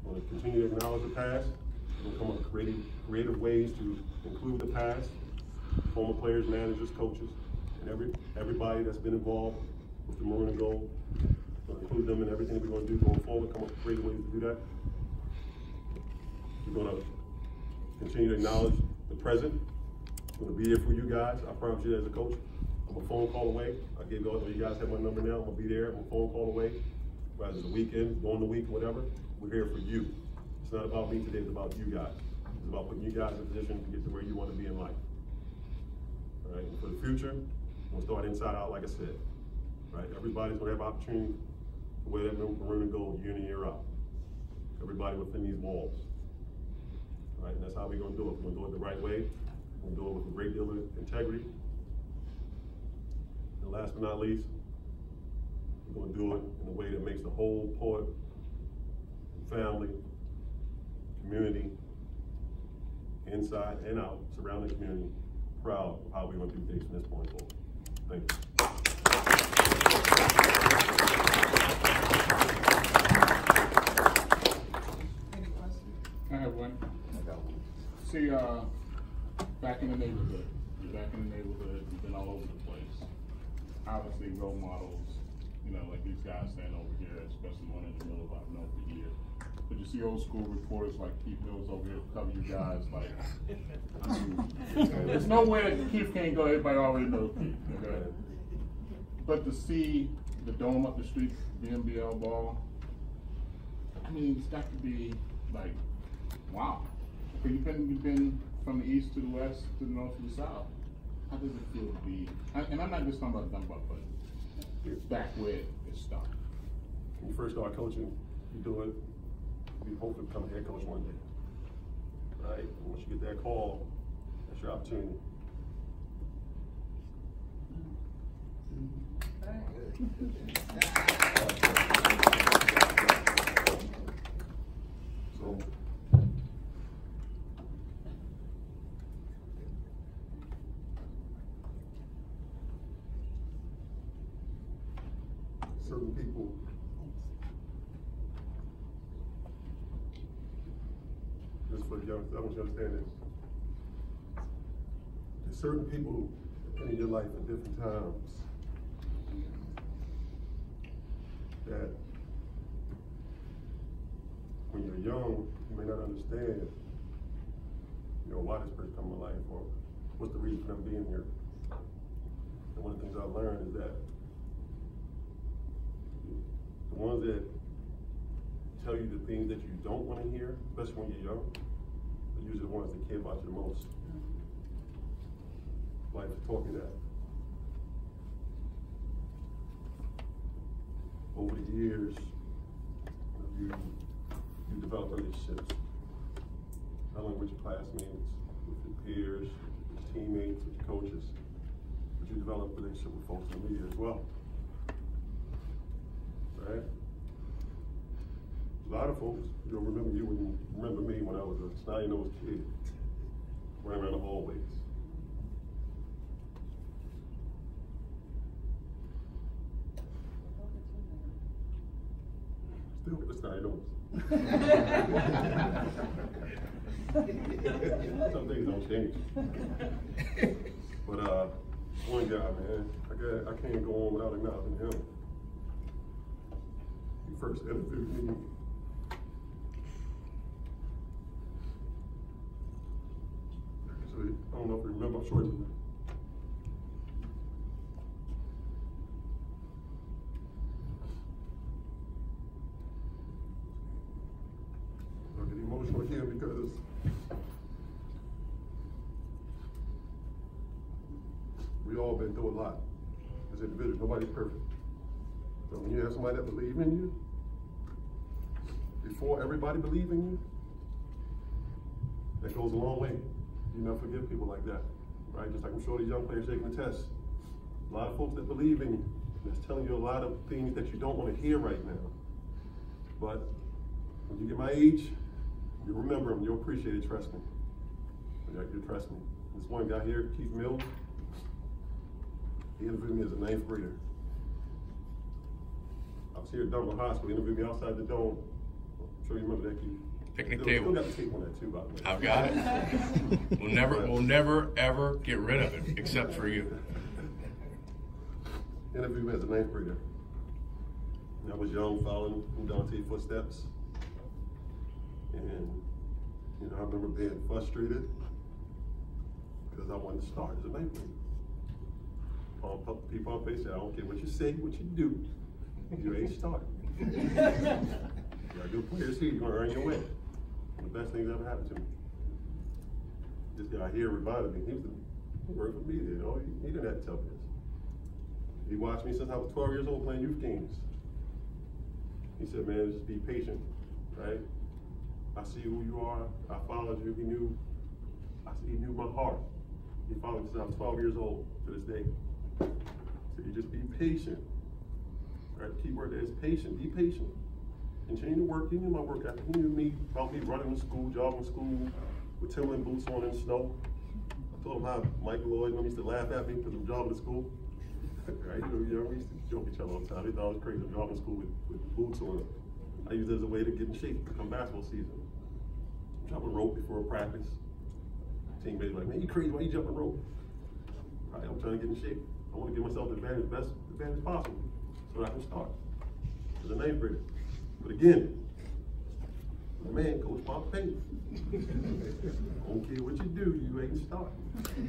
We're going to continue to acknowledge the past. We're going to come up with creative ways to include the past, former players, managers, coaches, and everybody that's been involved with the Maroon and Gold. We're going to include them in everything that we're going to do going forward, come up with creative ways to do that. We're going to continue to acknowledge the present. I'm going to be there for you guys. I promise you as a coach. I'm a phone call away. I gave you guys have my number now. I'm going to be there. I'm a phone call away. Whether it's a weekend, during the week, whatever, we're here for you. It's not about me today, it's about you guys. It's about putting you guys in a position to get to where you want to be in life. All right, and for the future, we'll start inside out, like I said. Right, everybody's going to have opportunity to wear that Maroon and Gold year in and year out. Everybody within these walls. All right, and that's how we're going to do it. We're going to do it the right way. We're going to do it with a great deal of integrity. And last but not least, we're going to do it in a way that makes the whole port, family, community, inside and out, surrounding community, proud of how we're going to do things from this point forward. Thank you. Any questions? I have one. I got one. See, back in the neighborhood, you've been all over the place. Obviously, role models, you know, like these guys standing over here, especially one in the middle of I've known for years. But you see old school reporters like Keith Mills over here cover you guys like, I mean, there's no way that Keith can't go, everybody already knows Keith, okay? But to see the dome up the street, the NBL ball, I mean, it's got to be like, wow. Okay, you've been from the east to the west, to the north to the south. How does it feel to be, and I'm not just talking about Dunbar, but back where it started. When you first start coaching, you do it, you hope to become a head coach one day, right? And once you get that call, that's your opportunity. So, certain people just for the young, I want you to understand this. There's certain people in your life at different times that when you're young, you may not understand, you know, why this person come in life or what's the reason for them being here. And one of the things I learned is that the ones that tell you the things that you don't want to hear, especially when you're young, are usually the ones that care about you the most. Life taught me that. Over the years, you develop relationships, not only with your classmates, with your peers, with your teammates, with your coaches, but you develop a relationship with folks in the media as well. Right? A lot of folks, you'll remember you when you remember me when I was a snotty-nosed kid running around the hallways. Still with the snotty-nose. Some things don't change. But one guy, man, I can't go on without acknowledging him. He first interviewed me. Actually, I don't know if you remember, I'm sure you remember. I get emotional here because we all been through a lot as individuals. Nobody's perfect. So when you have somebody that believes in you, before everybody believes in you, that goes a long way. You never forget people like that, right? Just like I'm sure these young players taking the test. A lot of folks that believe in you, that's telling you a lot of things that you don't want to hear right now. But when you get my age, you remember them, you'll appreciate it, trust me. You trust me. This one guy here, Keith Mills, he interviewed me as a 9th grader. I was here at Dunbar High School, he interviewed me outside the dome. I'm sure you remember that, Keith. Picnic Still table. got the tape on that too, by the way. I've got it. We'll never, ever get rid of it, except for you. Interview as a ninth grader. I was young, following in Dante's footsteps. And, you know, I remember being frustrated because I wanted to start as a ninth grader. People on face said, I don't care what you say, what you do, you ain't starting. You got good players here, you're gonna earn your way. One of the best things that ever happened to me. This guy here reminded me, he worked for me, you know, he didn't have to tell me this. He watched me since I was 12 years old playing youth games. He said, man, just be patient, right? I see who you are, I followed you, he knew my heart. He followed me since I was 12 years old to this day. So you just be patient. Right? The key word there is patient. Be patient. Continue to work. He knew my work ethic. He knew me about me running to school, jogging to school, with Timberland boots on in the snow. I told him how Michael Lloyd used to laugh at me because I'm jogging to school. Right? You know, we used to joke each other all the time. They thought I was crazy. I'm jogging to school with boots on. I used it as a way to get in shape come basketball season. Jumping rope before practice. Teammates like, man, you crazy? Why you jumping rope? Right? I'm trying to get in shape. I want to give myself the best advantage possible so that I can start as a ninth grader. But again, my man, Coach Bob Payne. I don't care what you do, you ain't starting.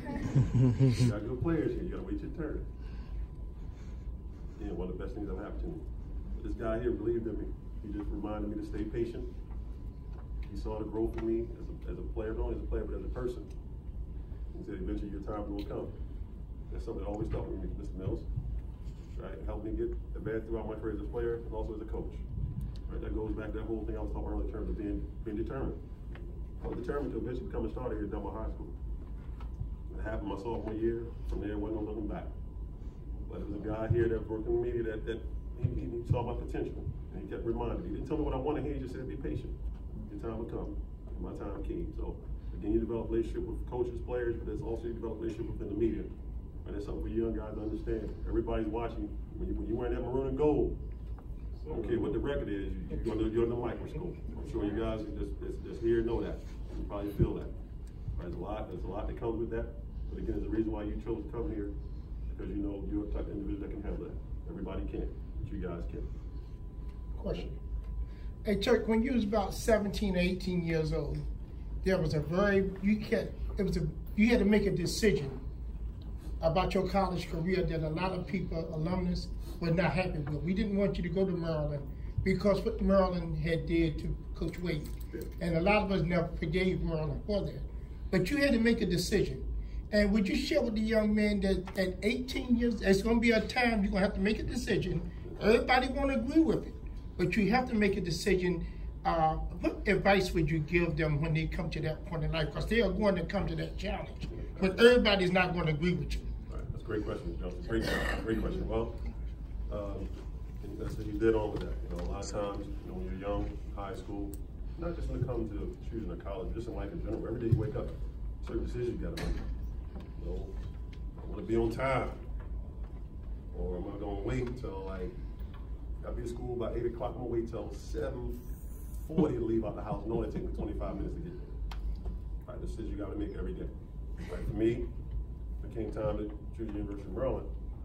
You got good players here, you gotta wait your turn. Yeah, one of the best things that happened to me. But this guy here believed in me. He just reminded me to stay patient. He saw the growth in me as a player, not only as a player, but as a person. He said, eventually your time will come. That's something that always stuck with me, Mr. Mills. Right? It helped me get advanced throughout my career as a player and also as a coach. Right? That goes back to that whole thing I was talking earlier in terms of being determined. I was determined to eventually become a starter here at Dunbar High School. It happened my sophomore year. From there, wasn't no looking back. But there was a guy here that worked in the media that he saw my potential. And he kept reminding me. He didn't tell me what I wanted to hear, he just said, be patient. Your time will come. And my time came. So again, you develop a relationship with coaches, players, but there's also you develop a relationship within the media. And it's something for you young guys to understand. Everybody's watching. When you're wearing that maroon and gold, I don't care what the record is, you're under the microscope. I'm sure you guys just here know that. You probably feel that. Right? There's a lot that comes with that. But again, there's a reason why you chose to come here, because you know you're the type of individual that can handle that. Everybody can't, but you guys can. Question. Hey, Chuck, when you was about 17 or 18 years old, there was you had to make a decision about your college career that a lot of people, alumnus, were not happy with. We didn't want you to go to Maryland because what Maryland had did to Coach Wade. Yeah. And a lot of us never forgave Maryland for that. But you had to make a decision. And would you share with the young man that at 18 years, there's gonna be a time you're gonna have to make a decision. Everybody won't agree with it, but you have to make a decision. What advice would you give them when they come to that point in life? Because they are going to come to that challenge, but everybody's not going to agree with you. That's a great question, Johnson. Great question. Well, that's what you did on with that. You know, a lot of times, you know, when you're young, high school, not just when it comes to choosing a college, just in life in general. Every day you wake up, certain decisions you got to make. You know, I want to be on time, or am I going to wait until like I'll be at school by 8 o'clock? I'm gonna wait till 7:40 to leave out the house. No, it takes me 25 minutes to get there. Right, decisions you got to make every day. Right, for me, it came time to choose the University of Maryland,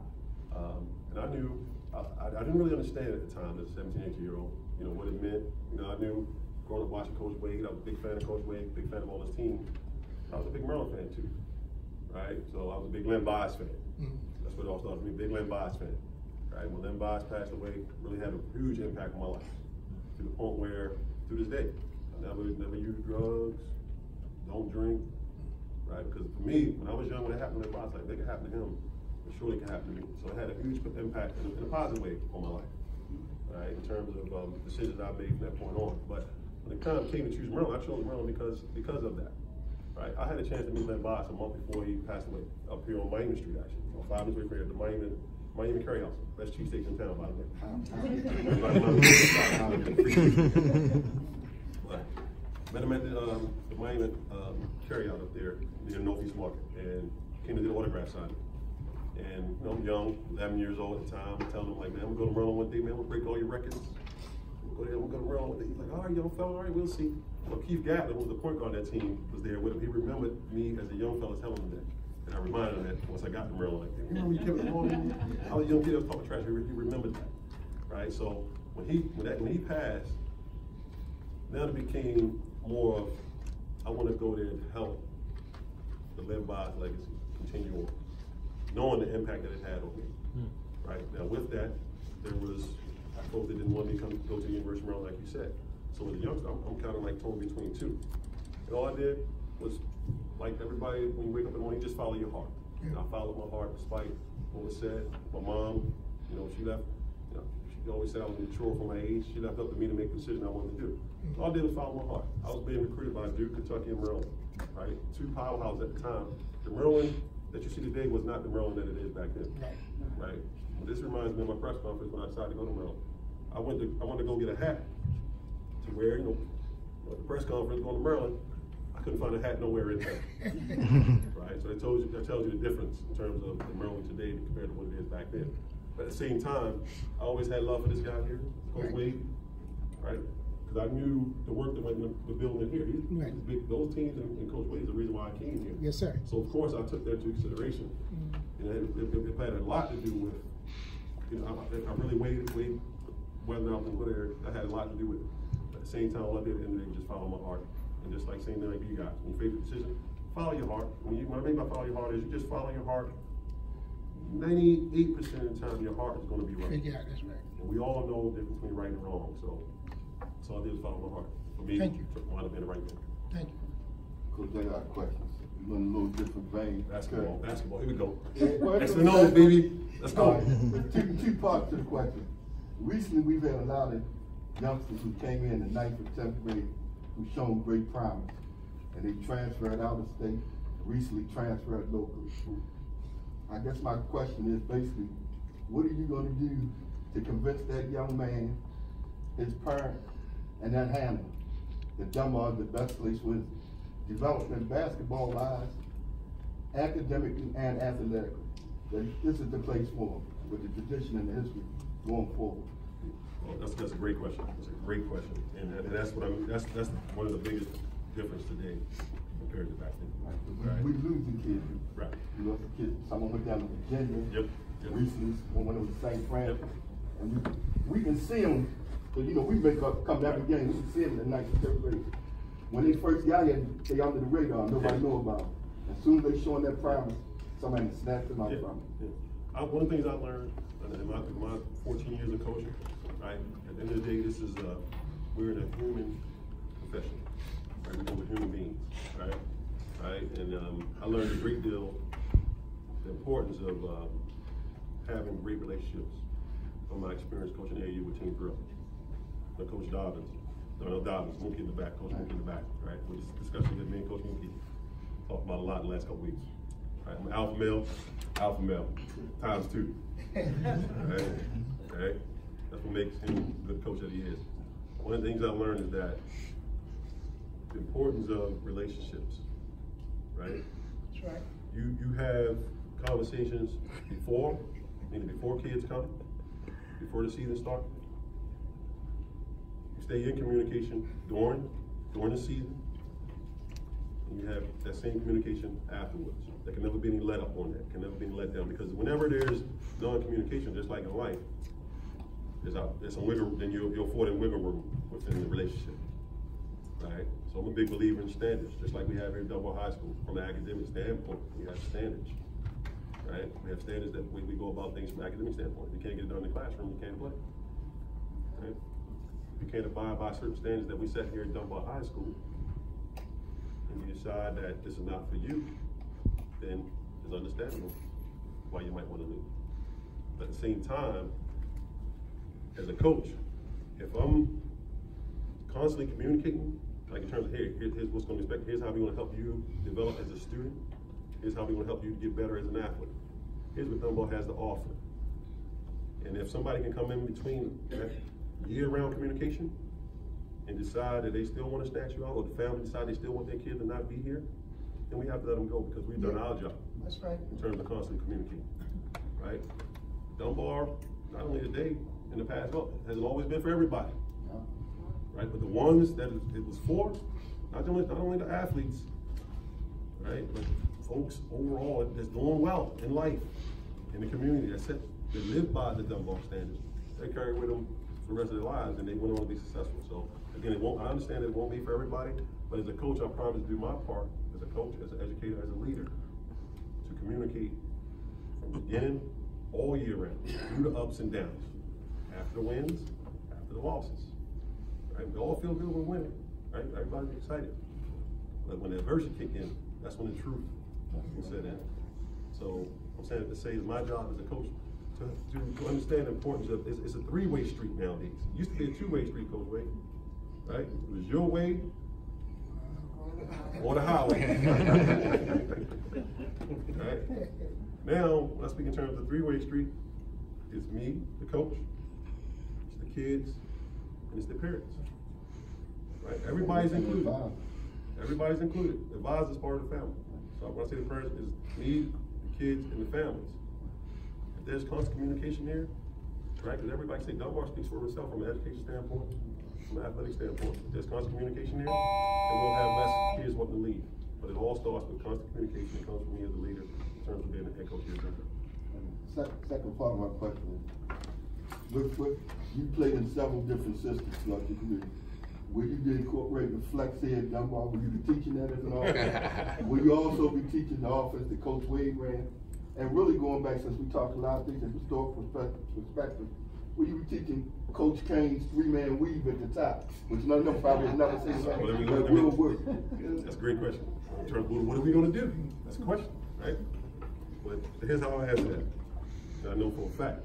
and I knew. I didn't really understand at the time as a 17, 18-year-old, you know, what it meant. You know, I knew growing up watching Coach Wade, I was a big fan of Coach Wade, big fan of all his team. I was a big Maryland fan too, right? So I was a big Len Bias fan. That's what it all started for me, big Len Bias fan. Right? When Len Bias passed away, really had a huge impact on my life to the point where, to this day, I never use drugs, don't drink, right? Because for me, when I was young, when it happened to Len Bias, like, it could happen to him. It surely can happen to me. So it had a huge impact in a positive way on my life, right? In terms of decisions I made from that point on. But when it kind of came to choose Maryland, I chose Maryland because of that, right? I had a chance to meet Len Bias a month before he passed away, up here on Miami Street, actually, on 5 minutes away from here, the Miami Curry House, best cheesesteaks in town, by the way. Met him at the Miami Curry House up there near Northeast Market, and came to do the autograph signing. And you know, I'm young, 11 years old at the time. I'm telling him, like, man, I'm gonna go to Maryland one day, man. I'm gonna break all your records. go there, we'll go to Maryland. He's like, all right, young fella, all right, we'll see. Well, Keith Gatlin, who was the point guard of that team, was there with him. He remembered me as a young fella telling him that. And I reminded him that once I got to Maryland, like, remember you kept calling me? I was a young kid, I was talking trash. He remembered that, right? So when he passed, now it became more of, I want to go there to help the live by his legacy, continue on, knowing the impact that it had on me, right? Now with that, there was folks that didn't want me to go to the University of Maryland, like you said. So as a youngster, I'm kind of like torn between two. And all I did was, like everybody, when you wake up in the morning, just follow your heart. And I followed my heart despite what was said. My mom, you know, she left, you know, she always said I was mature for my age. She left up to me to make the decision I wanted to do. All I did was follow my heart. I was being recruited by Duke, Kentucky, and Maryland, right? Two powerhouses at the time. The Maryland that you see today was not the Maryland that it is back then, right? But this reminds me of my press conference when I decided to go to Maryland. I wanted to go get a hat to wear, you know, at the press conference going to Maryland. I couldn't find a hat nowhere in there, right? So that tells you the difference in terms of the Maryland today compared to what it is back then. But at the same time, I always had love for this guy here, Coach Wade, right? Because I knew the work that went into the building here. Those teams and Coach Wade is the reason why I came here. Yes, sir. So of course I took that into consideration. And it had a lot to do with, you know, I really weighed whether I was going to go there. That had a lot to do with it. At the same time, all I did at the end of the day was just follow my heart. And just like saying that, like you guys, when you face a decision, follow your heart. What I mean by follow your heart is you just follow your heart. 98% of the time, your heart is going to be right. Yeah, that's right. And we all know the difference between right and wrong. So all I did was follow my heart. For me, Thank you. it might have been the right thing. Thank you. Coach, I got questions. We're in a little different vein. Basketball, here we go. Well, X and O, baby. Let's go. Two parts to the question. Recently, we've had a lot of youngsters who came in the 9th or 10th grade who've shown great promise. And they transferred out of state, recently transferred locally. I guess my question is basically, what are you going to do to convince that young man, his parents, and that handler that Dunbar is the best place for his development basketball-wise, academically and athletically? That this is the place for him, with the tradition and the history going forward. Well, that's a great question. That's a great question, and that's what that's one of the biggest difference today compared to back then. Right. We losing kids. Right. We lost a kid. Someone went down to Virginia. Yep. Recently, when it was St. Francis, and we can see them. So you know, we come every game. We can see them in the 9th and 10th grade. When they first got here, they under the radar. Nobody know about them. As soon as they showing their promise, somebody snapped them out from it. One of the things I learned in my 14 years of coaching, right? At the end of the day, this is we're in a human profession, right? We deal with human beings, right? Right? And I learned a great deal the importance of having great relationships from my experience coaching AAU with Team Drill. Coach Dobbins, Mookie in the back, Coach Mookie in the back, right? With this discussion that me and Coach Mookie talked about a lot in the last couple weeks. Right? I'm an alpha male, times 2. Right? Okay? That's what makes him the good coach that he is. One of the things I learned is that the importance of relationships, right? That's right. You have conversations before kids come, before the season starts. You stay in communication during the season, and you have that same communication afterwards. There can never be any let up on that. Can never be any let down, because whenever there's non-communication, just like in life, there's some wiggle. Then you'll afford a wiggle room within the relationship, right? So I'm a big believer in standards, just like we have here at Dunbar High School. From an academic standpoint, we have standards, right? We have standards that we go about things from an academic standpoint. If you can't get it done in the classroom, you can't play. Right? If you can't abide by certain standards that we set here at Dunbar High School, and you decide that this is not for you, then it's understandable why you might want to leave. But at the same time, as a coach, if I'm constantly communicating, like in terms of, hey, here's what's going to expect, here's how we want to help you develop as a student, here's how we want to help you get better as an athlete, here's what Dunbar has to offer. And if somebody can come in between that year-round communication and decide that they still want to snatch you out, or the family decide they still want their kid to not be here, then we have to let them go, because we've done our job. That's right. In terms of constantly communicating, right? Dunbar, not only today, in the past, well, has always been for everybody. right? But the ones that it was for, not only the athletes, right? But folks overall that's doing well in life, in the community, they live by the Dunbar standards. They carry with them for the rest of their lives, and they went on to be successful. So again, I understand it won't be for everybody, but as a coach, I promise to do my part as a coach, as an educator, as a leader, to communicate from the beginning all year round, through the ups and downs, after the wins, after the losses. Right? We all feel good when we're winning, right? Everybody's excited. But when the adversity kick in, that's when the truth will set in. So I'm saying to say it's my job as a coach to understand the importance of it's a three-way street nowadays. It used to be a two-way street, Coach Wade, right? It was your way or the highway. Right? Now, when I speak in terms of three-way street, it's me, the coach, it's the kids, and it's the parents. Right? Everybody's included. Everybody's included. The advisor is part of the family. So when I say the parents, it's me, the kids, and the families. If there's constant communication here, right? Because everybody say Dunbar speaks for itself from an education standpoint, from an athletic standpoint. If there's constant communication here, then we'll have less kids wanting to leave. But it all starts with constant communication that comes from me as a leader in terms of being the head coach here. Second part of my question is, you played in several different systems throughout your career. Were you be incorporating the flex here at Dunbar? Will you be teaching that as an offense? Will you also be teaching the offense that Coach Wade ran? And really going back, since we talked a lot of things in historical perspective, will you be teaching Coach Kane's three-man weave at the top, which none of them probably have never seen that will work? That's a great question. What are we going to do? That's a question, right? But here's how I answer that. And I know for a fact.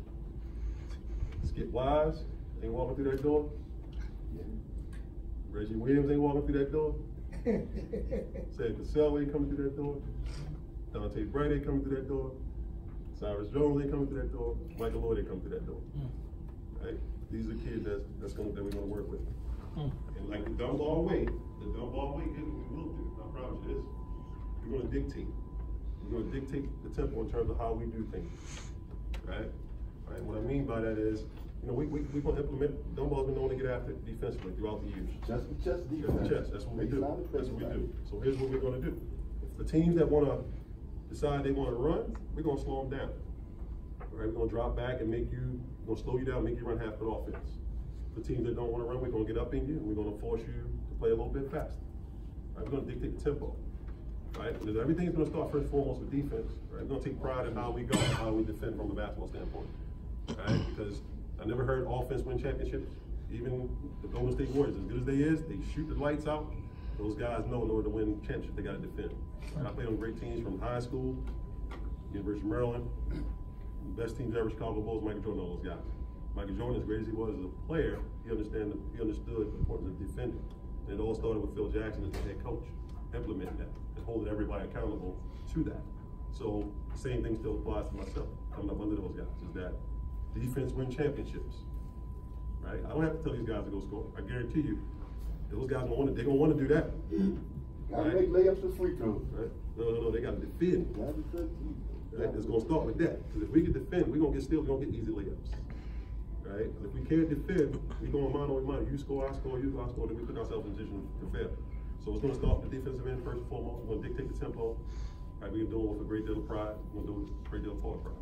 Skip Wise ain't walking through that door. Reggie Williams ain't walking through that door. Sam Cassell ain't coming through that door. Dante Bright ain't coming through that door. Cyrus Jones ain't coming through that door. Michael Lloyd ain't coming through that door. Right? These are kids that we're gonna work with. And like the Dunbar way, here's what we will do. I promise you this. We're gonna dictate. We're gonna dictate the tempo in terms of how we do things. Right? Right? What I mean by that is, we're gonna implement. Dunbar's been known to get after it defensively throughout the years. Just the chess defense. Chess. That's what we do. That's what we do. So here's what we're gonna do. If the teams that wanna decide they wanna run, we're gonna slow them down. Right? We're gonna drop back and we're gonna slow you down, make you run half the offense. The teams that don't wanna run, we're gonna get up in you and we're gonna force you to play a little bit faster. Right? We're gonna dictate the tempo. Right? Because everything's gonna start first and foremost with defense. Right? We're gonna take pride in how we go, how we defend from a basketball standpoint. Right? Because I never heard offense win championships. Even the Golden State Warriors, as good as they shoot the lights out. Those guys know in order to win championships, they got to defend. Right? I played on great teams from high school, University of Maryland. The best teams ever, Chicago Bulls, Michael Jordan, all those guys. Michael Jordan, as great as he was as a player, he understood the importance of defending. And it all started with Phil Jackson as the head coach, implementing that and holding everybody accountable to that. So the same thing still applies to myself, coming up under those guys, is that defense win championships, right? I don't have to tell these guys to go score. I guarantee you, those guys they're gonna want to do that. Gotta make layups and free throws. Right? No, they gotta defend. Right? It's gonna start with that. Because if we can defend, we're gonna get easy layups. Right? If we can't defend, we're gonna mind. You score, I score, then we put ourselves in a position to fail. So it's gonna start with the defensive end first and foremost. We're gonna dictate the tempo. Right? We're gonna do it with a great deal of pride. We're gonna do it with a great deal of forward pride.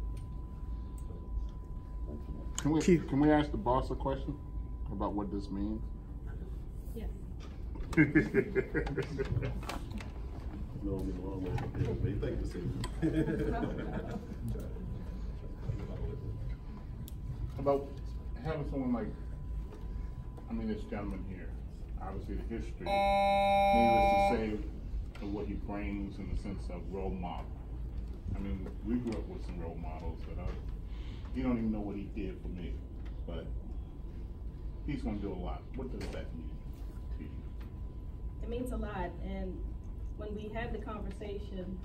Can we ask the boss a question about what this means? Yes. No, thank you, About having someone like, this gentleman here, obviously the history, needless to say, of what he brings in the sense of role model. We grew up with some role models that you don't even know what he did for me, but he's going to do a lot. What does that mean to you? It means a lot, and when we had the conversation,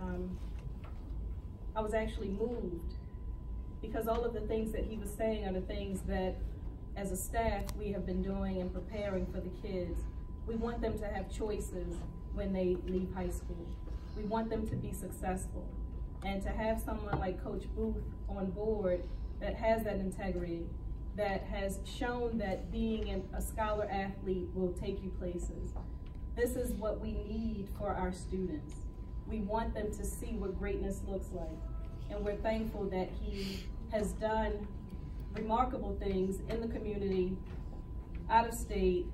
I was actually moved because all of the things that he was saying are the things that, as a staff, we have been doing and preparing for the kids. We want them to have choices when they leave high school. We want them to be successful. And to have someone like Coach Booth on board that has that integrity, that has shown that being a scholar athlete will take you places. This is what we need for our students. We want them to see what greatness looks like. And we're thankful that he has done remarkable things in the community, out of state,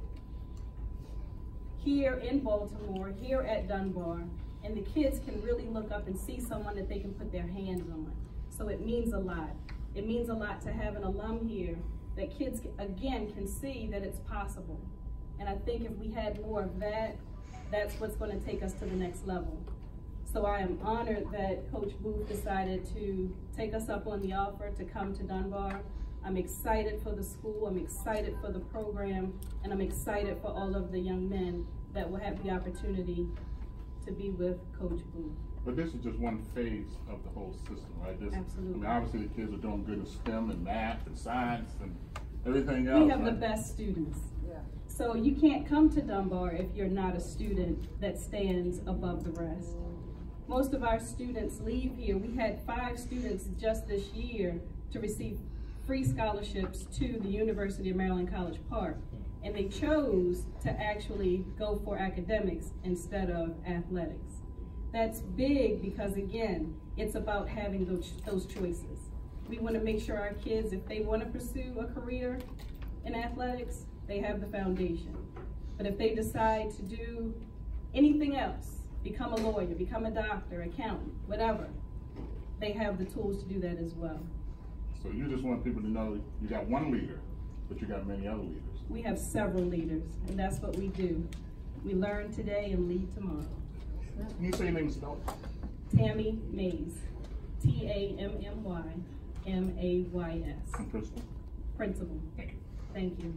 here in Baltimore, here at Dunbar, and the kids can really look up and see someone that they can put their hands on. So it means a lot. It means a lot to have an alum here that kids, again, can see that it's possible. And I think if we had more of that, that's what's going to take us to the next level. So I am honored that Coach Booth decided to take us up on the offer to come to Dunbar. I'm excited for the school, I'm excited for the program, and I'm excited for all of the young men that will have the opportunity to be with Coach Booth. But this is just one phase of the whole system, right? Absolutely. I mean, obviously the kids are doing good in STEM and math and science and everything else. We have right? the best students. Yeah. So you can't come to Dunbar if you're not a student that stands above the rest. Most of our students leave here. We had 5 students just this year to receive free scholarships to the University of Maryland College Park. And they chose to actually go for academics instead of athletics. That's big because, again, it's about having those choices. We want to make sure our kids, if they want to pursue a career in athletics, they have the foundation. But if they decide to do anything else, become a lawyer, become a doctor, accountant, whatever, they have the tools to do that as well. So you just want people to know you got one leader, but you got many other leaders. We have several leaders, and that's what we do. We learn today and lead tomorrow. Can you say your name and spell it? Tammy Mays, T-A-M-M-Y-M-A-Y-S. And principal? Principal. Thank you. Thank you.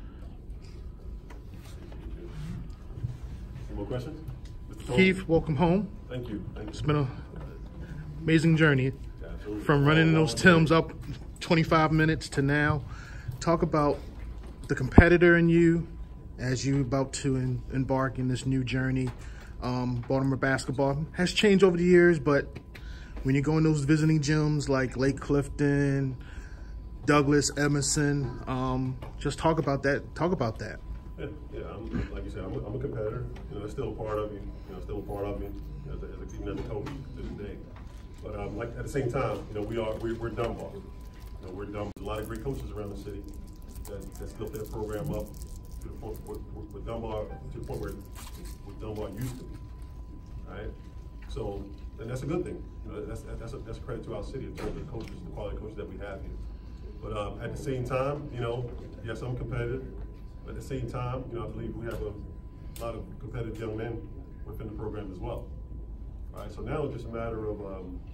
Any more questions? Mr. Tony? Keith, welcome home. Thank you. Thank you. It's been an amazing journey Absolutely. from running those Tims up 25 minutes to now. Talk about the competitor in you as you about to embark in this new journey. Baltimore basketball has changed over the years, but when you go in those visiting gyms like Lake Clifton, Douglas, Emerson, just talk about that. Talk about that. Yeah, like you said, I'm a competitor. You know, that's still a part of me. You know, still a part of me even as a coach to this day. But like at the same time, you know, we're Dunbar. You know, we're Dunbar. There's a lot of great coaches around the city that's built their program up to the point with Dunbar to the point where Dunbar used to be. Right. So, and that's a good thing. You know, that's a credit to our city in terms of the coaches, the quality of coaches that we have here. But at the same time, you know, yes, I'm competitive. But at the same time, you know, I believe we have a lot of competitive young men within the program as well. All right, so now it's just a matter of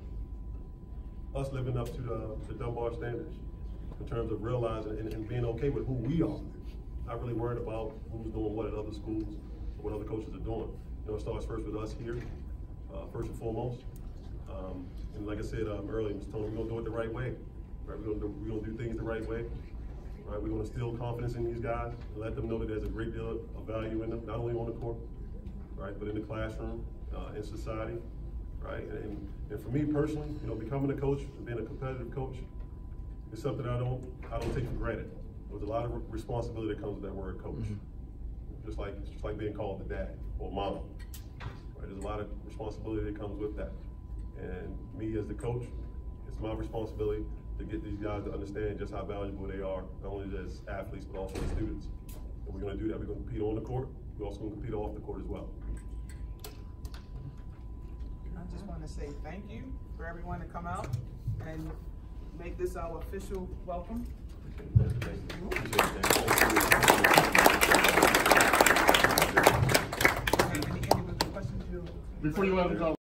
us living up to the Dunbar standards in terms of realizing and being okay with who we are. Not really worried about who's doing what at other schools or what other coaches are doing. You know, it starts first with us here, first and foremost. And like I said earlier, Mr. Tony, we're gonna do it the right way. Right? We're gonna do things the right way. Right? We're gonna instill confidence in these guys and let them know that there's a great deal of value in them, not only on the court, right, but in the classroom, in society, right? And for me personally, you know, becoming a coach and being a competitive coach is something I don't take for granted. There's a lot of responsibility that comes with that word coach. Mm-hmm. Just like being called the dad or mama. Right? There's a lot of responsibility that comes with that. And me as the coach, it's my responsibility to get these guys to understand just how valuable they are, not only as athletes, but also as students. And we're gonna do that. We're gonna compete on the court. We're also gonna compete off the court as well. I just want to say thank you for everyone to come out and make this our official welcome. Before you let them go.